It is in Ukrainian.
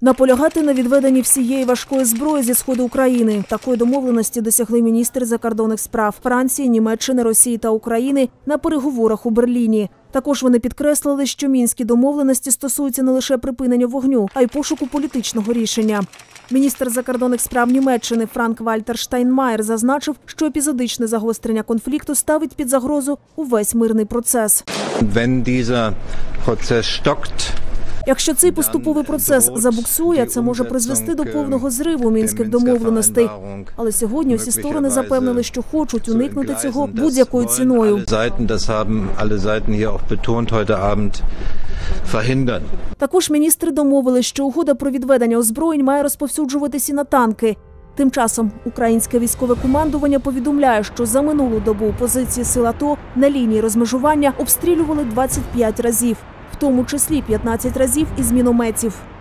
Наполягати на відведенні всієї важкої зброї зі сходу України. Такої домовленості досягли міністри закордонних справ Франції, Німеччини, Росії та України на переговорах у Берліні. Також вони підкреслили, що мінські домовленості стосуються не лише припинення вогню, а й пошуку політичного рішення. Міністр закордонних справ Німеччини Франк-Вальтер Штайнмаєр зазначив, що епізодичне загострення конфлікту ставить під загрозу увесь мирний процес. Якщо цей поступовий процес забуксує, це може призвести до повного зриву мінських домовленостей. Але сьогодні всі сторони запевнили, що хочуть уникнути цього будь-якою ціною. Також міністри домовились, що угода про відведення озброєнь має розповсюджуватися і на танки. Тим часом українське військове командування повідомляє, що за минулу добу позиції сил АТО на лінії розмежування обстрілювали 25 разів. В тому числі 15 разів із мінометів.